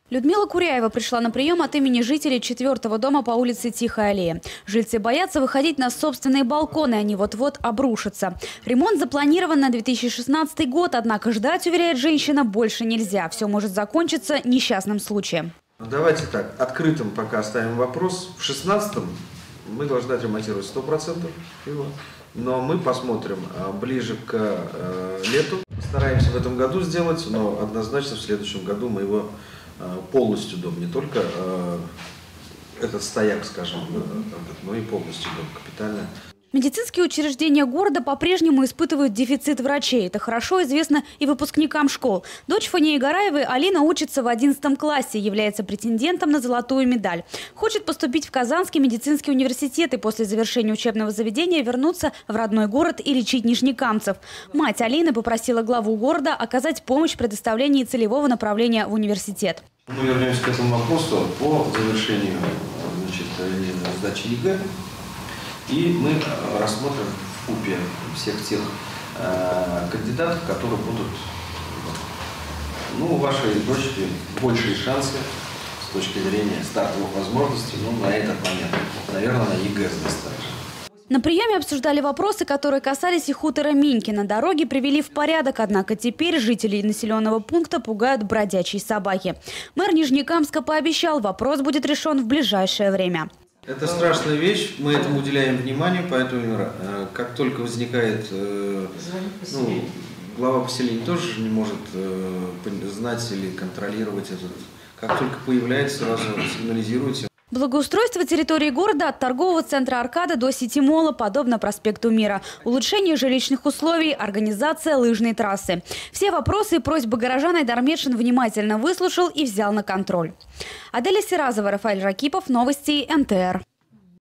Людмила Куряева пришла на прием от имени жителей 4-го дома по улице Тихая аллея. Жильцы боятся выходить на собственные балконы, они вот-вот обрушатся. Ремонт запланирован на 2016 год, однако ждать, уверяет женщина, больше нельзя. Все может закончиться несчастным случаем. Давайте так, открытым пока оставим вопрос. В 2016-м мы должны отремонтировать 100% его. Но мы посмотрим ближе к лету. Стараемся в этом году сделать, но однозначно в следующем году мы его полностью дом, не только этот стояк, скажем, но и полностью дом капитально. Медицинские учреждения города по-прежнему испытывают дефицит врачей. Это хорошо известно и выпускникам школ. Дочь Фании Гараевой Алина учится в 11 классе, является претендентом на золотую медаль. Хочет поступить в Казанский медицинский университет и после завершения учебного заведения вернуться в родной город и лечить нижнекамцев. Мать Алины попросила главу города оказать помощь в предоставлении целевого направления в университет. Мы вернемся к этому вопросу по завершению сдачи ЕГЭ. И мы рассмотрим вкупе всех тех кандидатов, которые будут, у вашей дочери большие шансы с точки зрения стартовых возможностей, на этот момент, наверное, на ЕГЭ сдаст также. На приеме обсуждали вопросы, которые касались и хутора Минькино. Дороги привели в порядок, однако теперь жителей населенного пункта пугают бродячие собаки. Мэр Нижнекамска пообещал, вопрос будет решен в ближайшее время. Это страшная вещь, мы этому уделяем внимание, поэтому как только возникает, глава поселения тоже не может знать или контролировать этот, как только появляется, сразу сигнализируйте. Благоустройство территории города от торгового центра «Аркада» до сити-молла, подобно проспекту Мира. Улучшение жилищных условий, организация лыжной трассы. Все вопросы и просьбы горожан Айдар Медшин внимательно выслушал и взял на контроль. Аделя Сиразова, Рафаэль Ракипов, новости НТР.